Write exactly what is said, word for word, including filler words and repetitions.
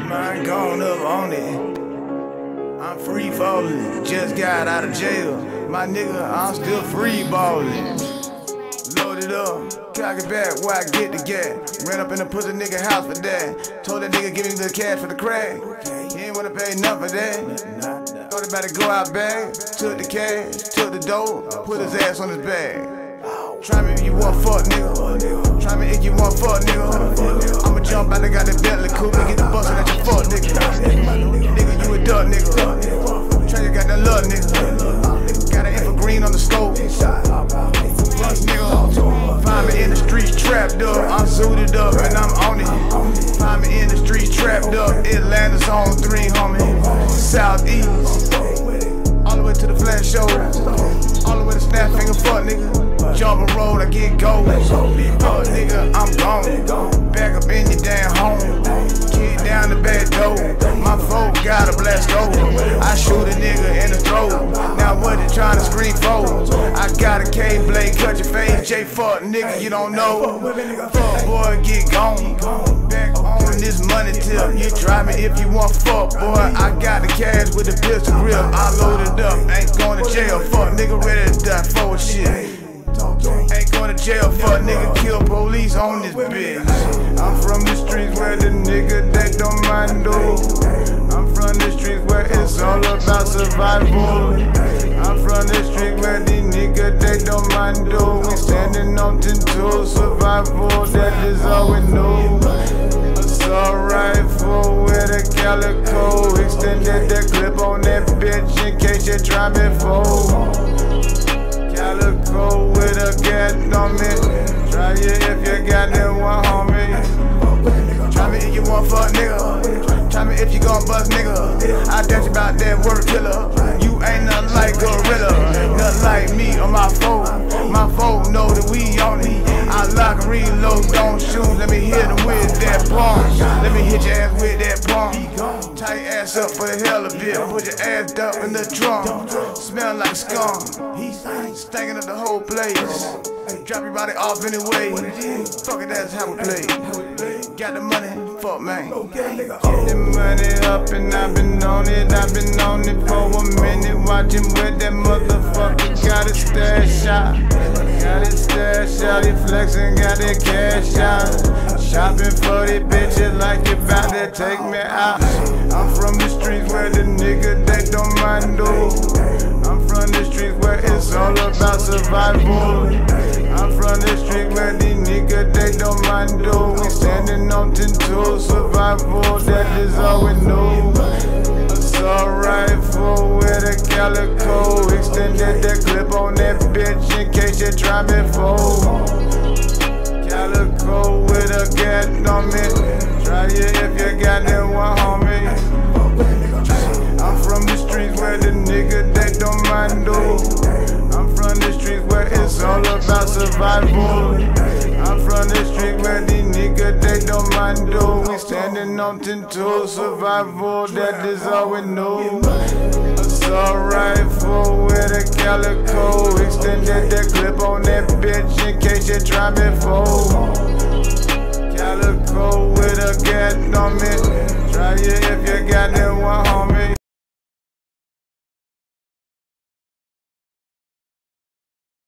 Mine gone up on it. I'm free falling, just got out of jail. My nigga, I'm still free balling. Load it up, cock it back while I get the gas. Ran up in the pussy nigga house for that. Told that nigga give me the cash for the crack. He ain't wanna pay nothing for that. Thought about to go out bag. Took the cash, took the dough, put his ass on his bag. Try me if you want fuck, nigga. Try me if you want fuck, nigga. I'ma jump out, I got the Bentley coupe and get the bustin' at your fuck, nigga. Nigga, you a duck, nigga. Try you got that love, nigga. Got an info green on the stove. Nigga, find me in the streets trapped up. I'm suited up and I'm on it. Find me in the streets trapped up. Atlanta's on three, homie. Southeast. All the way to the flat show. All the way to snap finger, fuck, nigga. Jump a road, I get gold. Fuck, nigga, I'm gone. Back up in your damn home. Kick down the back door. My folk got a blast over. I shoot a nigga in the throat. Now what you trying to scream for? I got a K-blade, cut your face. J fuck, nigga, you don't know. Fuck, boy, get gone. Back on this money tip. You try me if you want fuck, boy. I got the cash with the pistol grip. I loaded up, ain't going to jail. Fuck, nigga, ready to die for shit. Ain't going to jail for a nigga kill police on this bitch. I'm from the streets where the nigga they don't mind do. I'm from the streets where it's all about survival. I'm from the streets where the nigga they don't mind do. We standing on ten toes, survival, that is all we know. Assault rifle with a calico. Extended the clip on that bitch in case you try me for. Calico with a gat on me. Try it if you got that one, homie. Try me if you want fuck, nigga. Try me if you gon' bust, nigga. I doubt you about that work killer. You ain't nothing like gorilla. Nothing like me or my folk. My folk know that we on it. I lock and reload, don't shoot. Let me hit them with that bomb. Let me hit your ass with that bomb. Tie your ass up for the hell of it. Put your ass up in the drum. Smell like a skunk. Stinking up the whole place. Drop your body off anyway. Fuck it, that's how we play. Got the money, fuck man. Get the money up and I've been on it. I've been on it for a minute. Watching where that motherfucker got his stash out. Got his stash out, he flexing, got that cash out. Shopping for these bitches like you bout to take me out. I'm from the streets where the nigga they don't mind do. I'm from the streets where it's all about survival. I'm from the street where the nigga they don't mind do. We standing on ten toes, survival, that is all we know. Assault rifle with a calico. Extended the clip on that bitch in case you try me for. Calico with a gat on me. Try it if you got that one, homie. I'm from the streets where the nigga they don't mind do. I'm from the streets where it's all about survival. I'm from the street where the nigga they don't mind do. We standing on ten toes, survival, that is all we know. Assault rifle with a calico. Extended the clip on that bitch in case you try me for. Calico with a gat on me. Try it if you got that one, homie.